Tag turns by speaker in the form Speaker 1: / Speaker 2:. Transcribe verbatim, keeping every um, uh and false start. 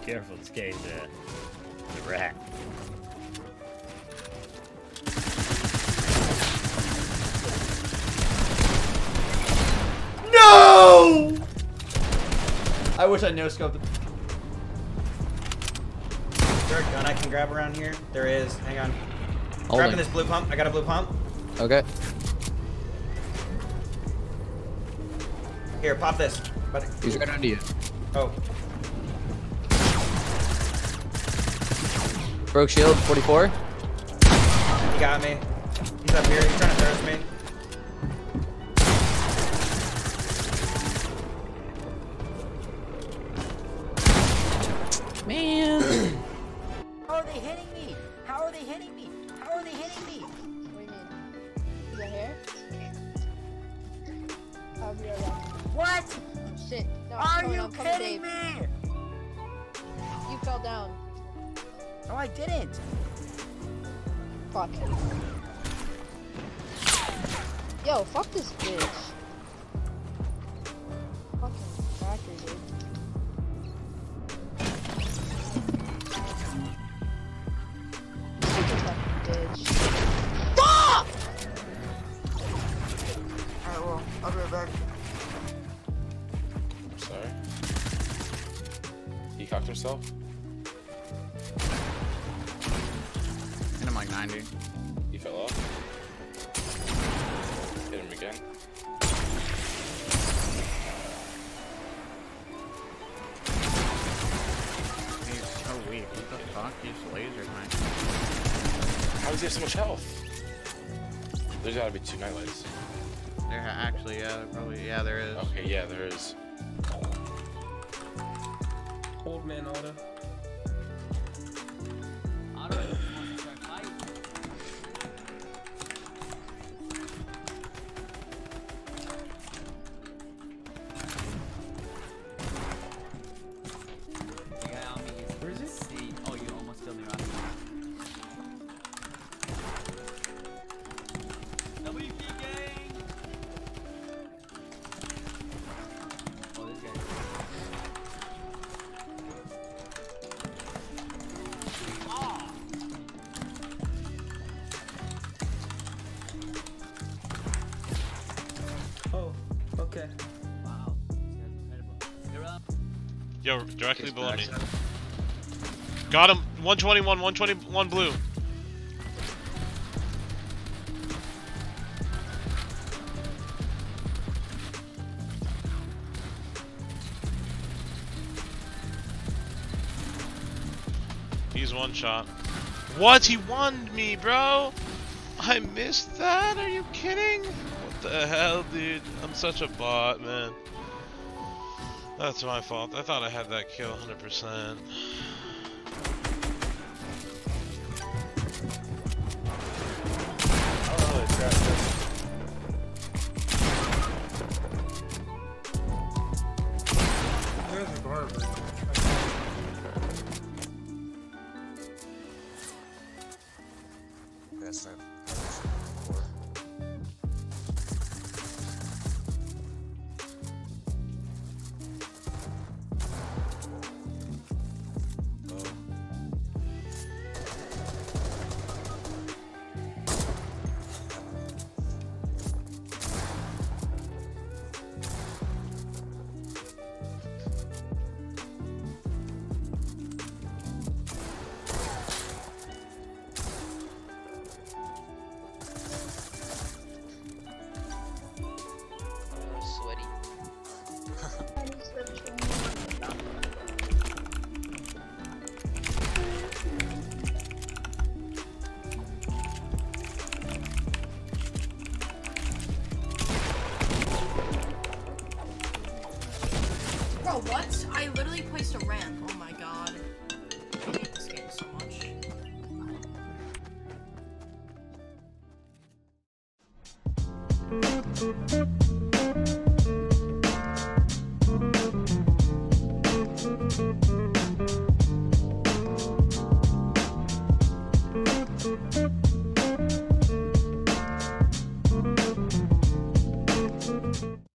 Speaker 1: Careful, this guy's uh, a rat. No! I wish I no-scoped him.
Speaker 2: Is there a gun I can grab around here? There is. Hang on.
Speaker 3: Holding.
Speaker 2: Grabbing this blue pump. I got a blue pump.
Speaker 3: Okay.
Speaker 2: Here, pop this. But
Speaker 3: He's right under you.
Speaker 2: oh.
Speaker 3: Broke shield, forty-four.
Speaker 2: He got me. He's up here. He's trying to thirst me.
Speaker 3: Man.
Speaker 1: How are they hitting me? How are they hitting me? How are they hitting me?
Speaker 4: What do you mean? Is that hair? I'll be right back.
Speaker 1: What?
Speaker 4: Shit. No, I'm
Speaker 1: Are
Speaker 4: coming,
Speaker 1: you
Speaker 4: I'm coming,
Speaker 1: kidding
Speaker 4: Dave.
Speaker 1: me?
Speaker 4: You fell down.
Speaker 1: No, I didn't.
Speaker 4: Fuck. Yo, fuck this bitch. Fucking cracker, dude. Bitch.
Speaker 1: Fuck! Alright, well, I'll be right back.
Speaker 5: I'm sorry. He cocked himself?
Speaker 3: And I'm like ninety.
Speaker 5: He fell off? Hit him again.
Speaker 3: He's so weak. What the fuck? He's lasered me.
Speaker 5: How does he have so much health? There's gotta be two nightlights.
Speaker 3: There ha actually, yeah, there probably, yeah, there is.
Speaker 5: Okay, yeah, there is.
Speaker 6: Old man Oda.
Speaker 7: Oda wants to start fighting. The guy on me is
Speaker 6: Where is he?
Speaker 7: C. Oh, you almost killed me, right? W P gang! Oh, this guy. Ah!
Speaker 6: Oh, okay.
Speaker 7: Wow, this guy's incredible. You're up.
Speaker 8: Yo, directly
Speaker 3: He's
Speaker 8: below me.
Speaker 3: backside.
Speaker 8: Got him. one twenty-one, one twenty-one blue. He's one shot. What? He won me, bro. I missed that. Are you kidding? What the hell, dude? I'm such a bot, man. That's my fault. I thought I had that kill one hundred percent.
Speaker 2: I don't know this crap.
Speaker 6: There's a garbage.
Speaker 5: That's not.
Speaker 9: Bro, what? I literally placed a ramp. Oh my god. I hate this game so much.